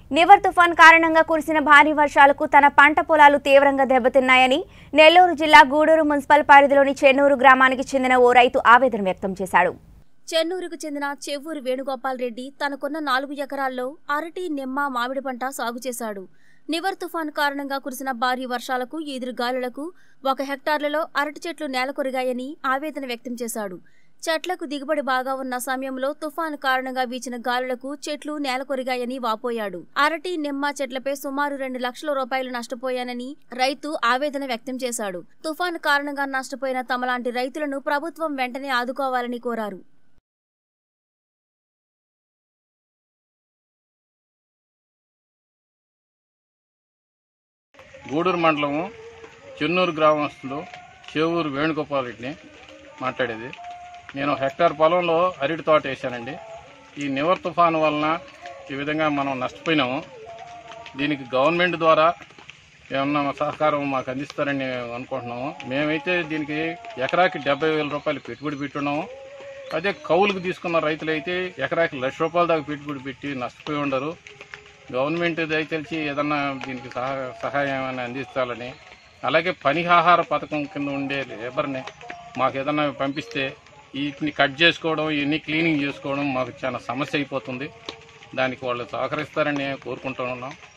నివర్ తుఫాన్ కారణంగా కురిసిన భారీ వర్షాలకు తన పంట పొలాలు తీవ్రంగా దెబ్బతిన్నాయని నెల్లూరు జిల్లా గూడూరు మున్సిపల్ పరిధిలోని చెన్నూరు గ్రామానికి చెందిన ఓ రైతు ఆవేదన వ్యక్తం చేశాడు. చెన్నూరుకు చెందిన చెవ్వూరు వేణుగోపాల్ రెడ్డి తనకున్న 4 ఎకరాల్లో అరటి, నిమ్మ, మామిడి పంట సాగు చేశాడు. నివర్ తుఫాన్ కారణంగా కురిసిన భారీ వర్షాలకు, ఈదురు గాలులకు 1 హెక్టార్లలో అరటి చెట్లు నేలకొరిగాయని ఆవేదన వ్యక్తం చేశాడు. చెట్లకు దిగుబడి బాగా ఉన్న సమయంలో తుఫాను కారణంగా వీచిన గాలులకు చెట్లు నేలకొరిగాయని వాపోయాడు. అరటి, నిమ్మ చెట్లపై సుమారు 2 లక్షల రూపాయలు నష్టపోయానని రైతు ఆవేదన వ్యక్తం చేశాడు. తుఫాను కారణంగా నష్టపోయిన తమలాంటి రైతులను ప్రభుత్వం వెంటనే ఆదుకోవాలని కోరారు. గూడూరు మండలము చెన్నూరు గ్రామస్తులు చెవ్వూరు వేణుగోపాల్ రెడ్డిని మాట్లాడేది. నేను హెక్టార్ పొలంలో అరటి తోట వేసానండి. ఈ నివర్ తుఫాను వలన ఈ విధంగా మనం నష్టపోయినాము. దీనికి గవర్నమెంట్ ద్వారా ఏమన్నా సహకారం మాకు అందిస్తారని అనుకుంటున్నాము. మేమైతే దీనికి ఎకరాకి 70,000 రూపాయలు పెట్టుబడి పెట్టున్నాము. అదే కౌలుకు తీసుకున్న రైతులు అయితే ఎకరాకి 1,00,000 రూపాయల దాకా పెట్టుబడి పెట్టి నష్టపోయి ఉండరు. గవర్నమెంట్ దయచేసి ఏదన్నా దీనికి సహాయం అని అందించాలని, అలాగే పని ఆహార పథకం కింద ఉండే లేబర్ని మాకు ఏదన్నా పంపిస్తే వీటిని కట్ చేసుకోవడం, ఇవన్నీ క్లీనింగ్ చేసుకోవడం మాకు చాలా సమస్య అయిపోతుంది. దానికి వాళ్ళు సహకరిస్తారని కోరుకుంటూ ఉన్నాం.